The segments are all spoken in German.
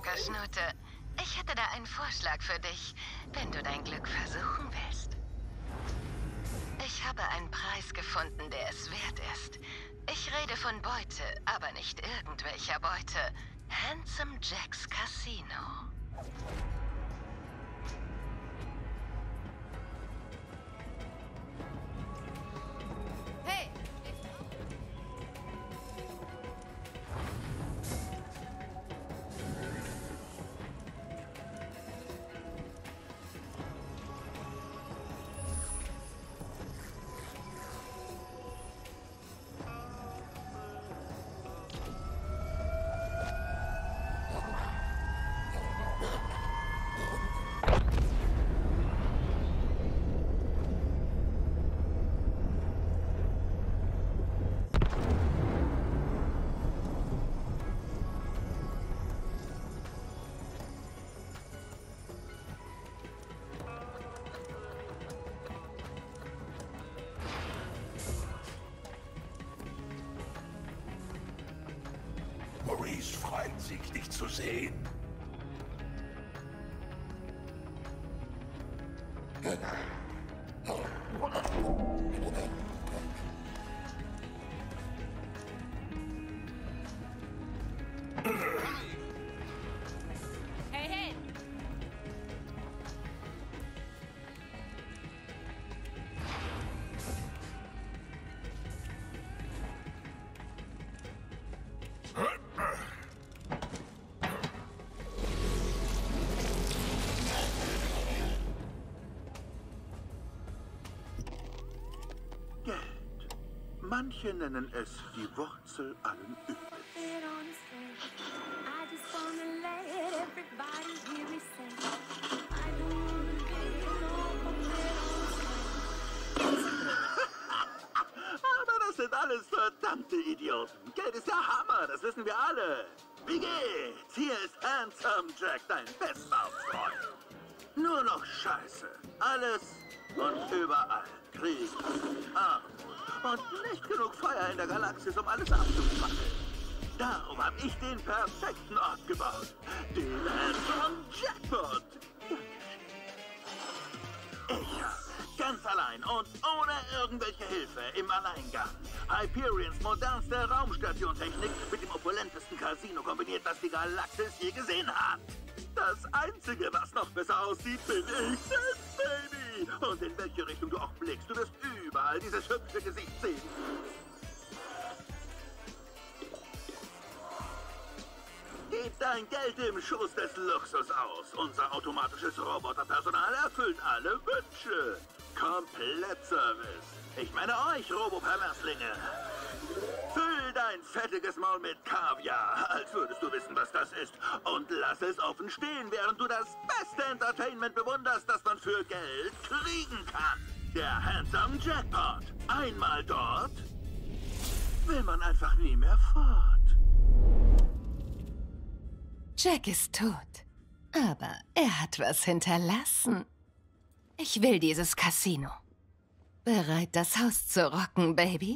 Zuckerschnute. Ich hätte da einen Vorschlag für dich, wenn du dein Glück versuchen willst. Ich habe einen Preis gefunden, der es wert ist. Ich rede von Beute, aber nicht irgendwelcher Beute. Handsome Jacks Casino. Hey! Maurice freut sich, dich zu sehen. Hey, hey! Geld. Manche nennen es die Wurzel allen Übels. It on the stage. I just wanna let everybody hear me say, I don't wanna be Aber das sind alles verdammte Idioten. Geld ist der Hammer, das wissen wir alle. Wie geht's? Hier ist Handsome Jack, dein bester Freund. Nur noch Scheiße. Alles und überall. Krieg, Armut und nicht genug Feuer in der Galaxis, um alles abzufackeln. Darum habe ich den perfekten Ort gebaut. Den Handsome Jackpot. Ich habe ganz allein und ohne irgendwelche Hilfe im Alleingang Hyperions modernste Raumstationtechnik mit dem opulentesten Casino kombiniert, das die Galaxis je gesehen hat. Das Einzige, was noch besser aussieht, bin ich selbst, Baby. Und in welche Richtung du auch blickst, du wirst überall dieses hübsche Gesicht sehen. Gib dein Geld im Schoß des Luxus aus. Unser automatisches Roboterpersonal erfüllt alle Wünsche. Komplettservice. Ich meine euch, Roboperverslinge. Füll dein fettiges Maul mit Kaviar, als würdest du wissen, was das ist. Und lass es offen stehen, während du das beste Entertainment bewunderst, das man für Geld kriegen kann. Der Handsome Jackpot. Einmal dort, will man einfach nie mehr fort. Jack ist tot. Aber er hat was hinterlassen. Ich will dieses Casino. Bereit, das Haus zu rocken, Baby?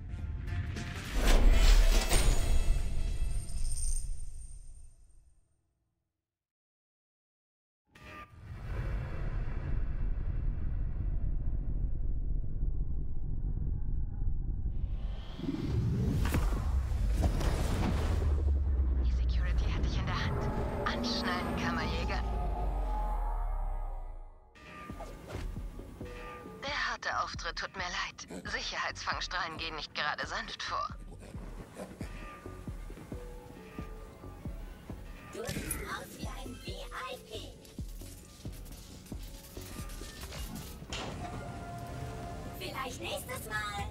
Die Security hat dich in der Hand. Anschnallen, Kammerjäger. Der harte Auftritt tut mir leid. Sicherheitsfangstrahlen gehen nicht gerade sanft vor. Du siehst aus wie ein VIP. Vielleicht nächstes Mal.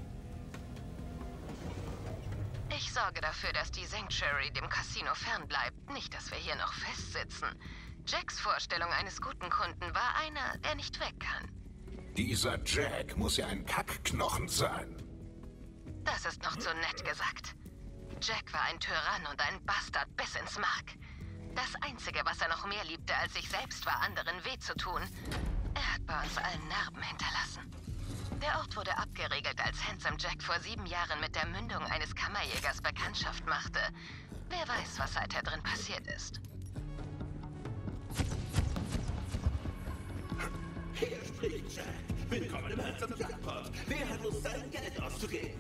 Ich sorge dafür, dass die Sanctuary dem Casino fernbleibt. Nicht, dass wir hier noch festsitzen. Jacks Vorstellung eines guten Kunden war einer, der nicht weg kann. Dieser Jack muss ja ein Kackknochen sein. Das ist noch zu nett gesagt. Jack war ein Tyrann und ein Bastard bis ins Mark. Das Einzige, was er noch mehr liebte als sich selbst, war anderen weh zu tun. Er hat bei uns allen Narben hinterlassen. Der Ort wurde abgeriegelt, als Handsome Jack vor 7 Jahren mit der Mündung eines Kammerjägers Bekanntschaft machte. Wer weiß, was seither drin passiert ist. Hier spricht Jack. Willkommen im Handsome Jackpot. Wer hat Lust, sein Geld auszugeben?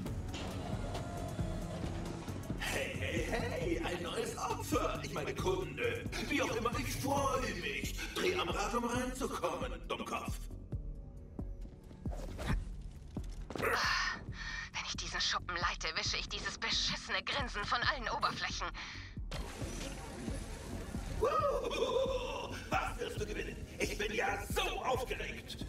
Hey, hey, hey, ein neues Opfer. Ich meine Kunde. Wie auch immer, ich freue mich. Dreh am Rad, um reinzukommen, Dummkopf. Wenn ich diesen Schuppen leite, wische ich dieses beschissene Grinsen von allen Oberflächen. Was wirst du gewinnen? Ich bin ja so aufgeregt.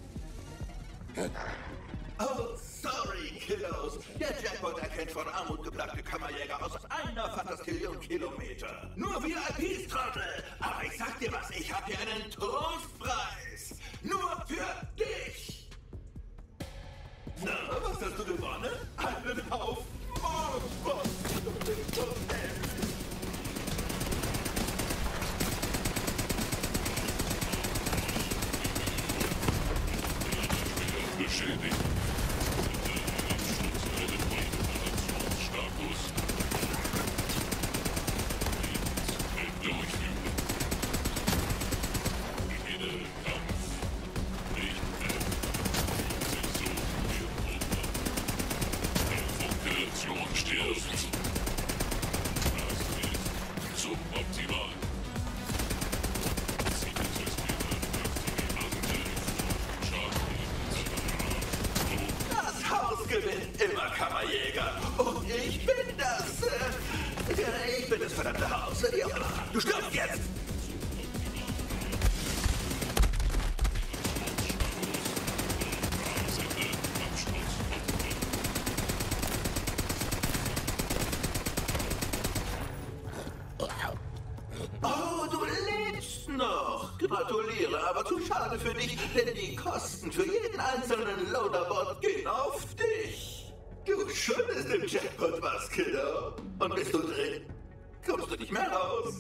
Oh, sorry, Kiddos. Der Jackpot erkennt von Armut geplagte Kammerjäger aus einer Fantastillion Kilometer. Nur VIPs, Trottel. Aber ich sag dir was, ich hab hier einen Trostpreis. Nur für dich. Na, was hast du gewonnen? Einen Haufen Bonbons. Beschädigt. Status. Durchführen. Beginne Kampf. Nicht mehr. Sensor wird runter. Funktion stirbt. Das ist suboptimal. Das Haus gewinnt immer, Kammerjäger. Und ich bin das. Ich bin das verdammte Haus. Wie auch immer. Du stirbst jetzt! Oh, du lebst noch. Gratuliere, aber zu schade für dich, denn die Kosten für jeden einzelnen Loaderbot gehen auf dich. Du schuldest im Jackpot was, Kiddo. Und bist du drin, kommst du nicht mehr raus.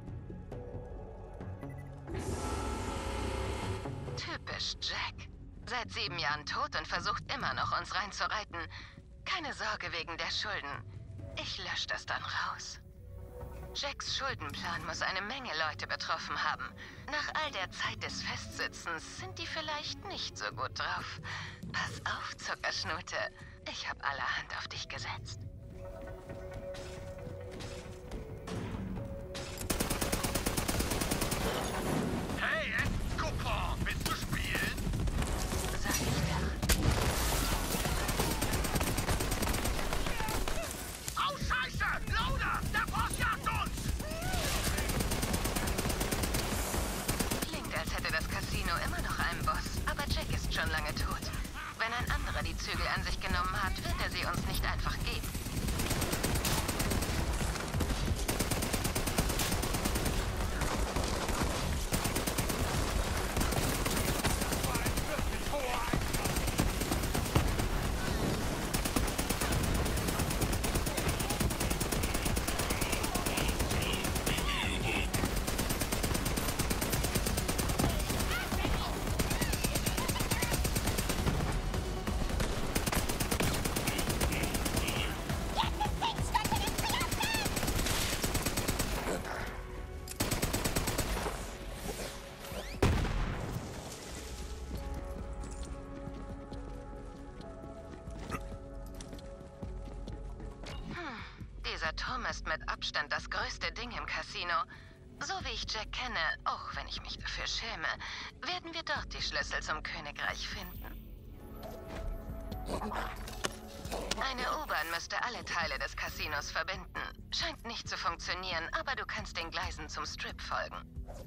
Typisch Jack. Seit 7 Jahren tot und versucht immer noch, uns reinzureiten. Keine Sorge wegen der Schulden. Ich lösche das dann raus. Jacks Schuldenplan muss eine Menge Leute betroffen haben. Nach all der Zeit des Festsitzens sind die vielleicht nicht so gut drauf. Pass auf, Zuckerschnute. Ich habe allerhand auf dich gesetzt. Hey, Coupon, willst du spielen? Sag ich doch. Oh, Scheiße! Loader! Der Boss jagt uns! Klingt, als hätte das Casino immer noch einen Boss. Aber Jack ist schon lange tot. Wenn ein anderer die Zügel an sich genommen hat, wird er sie uns nicht einfach geben. Dieser Turm ist mit Abstand das größte Ding im Casino. So wie ich Jack kenne, auch wenn ich mich dafür schäme, werden wir dort die Schlüssel zum Königreich finden. Eine U-Bahn müsste alle Teile des Casinos verbinden. Scheint nicht zu funktionieren, aber du kannst den Gleisen zum Strip folgen.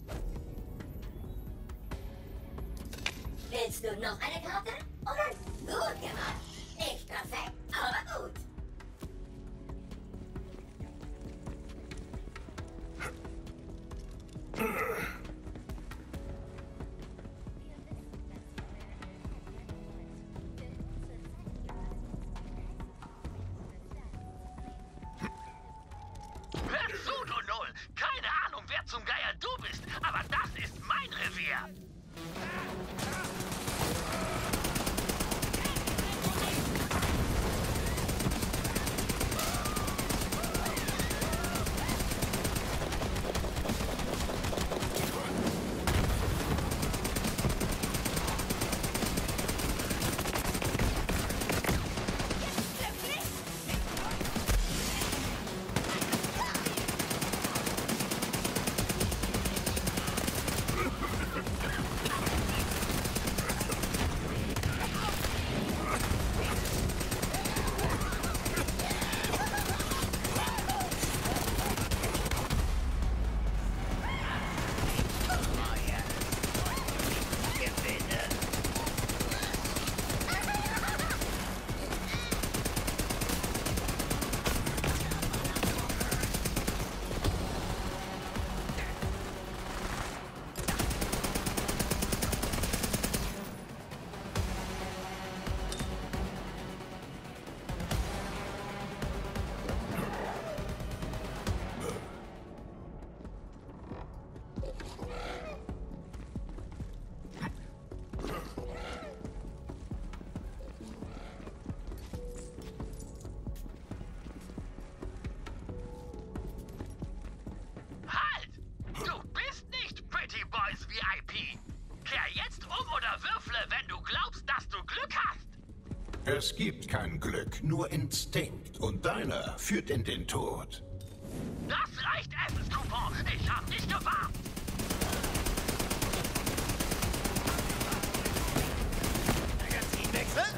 Willst du noch eine Karte? Oder gut gemacht. Nicht perfekt, aber gut. Hör zu, du Null! Keine Ahnung, wer zum Geier du bist, aber das ist mein Revier! Es gibt kein Glück, nur Instinkt. Und deiner führt in den Tod. Das reicht, Essenscoupon. Ich hab dich gewarnt. Magazin wechseln.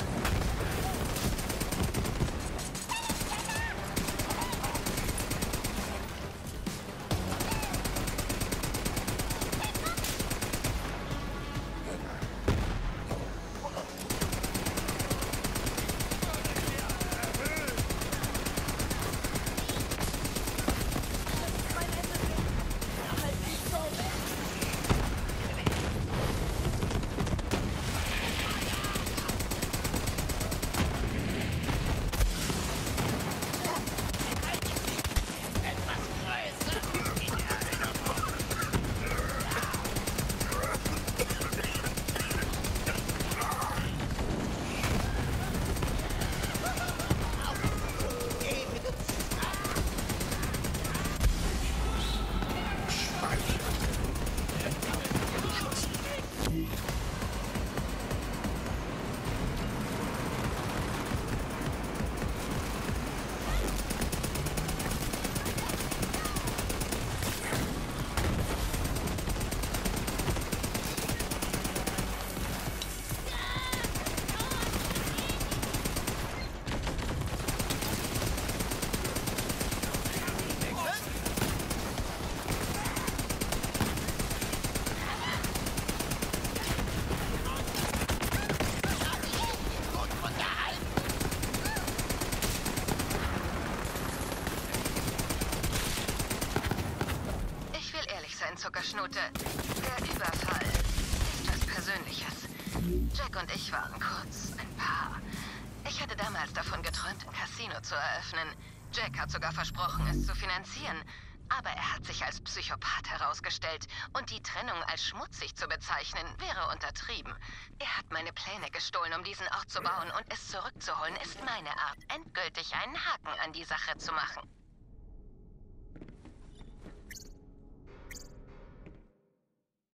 Zuckerschnute. Der Überfall ist was Persönliches. Jack und ich waren kurz ein Paar. Ich hatte damals davon geträumt, ein Casino zu eröffnen. Jack hat sogar versprochen, es zu finanzieren. Aber er hat sich als Psychopath herausgestellt und die Trennung als schmutzig zu bezeichnen, wäre untertrieben. Er hat meine Pläne gestohlen, um diesen Ort zu bauen, und es zurückzuholen ist meine Art, endgültig einen Haken an die Sache zu machen.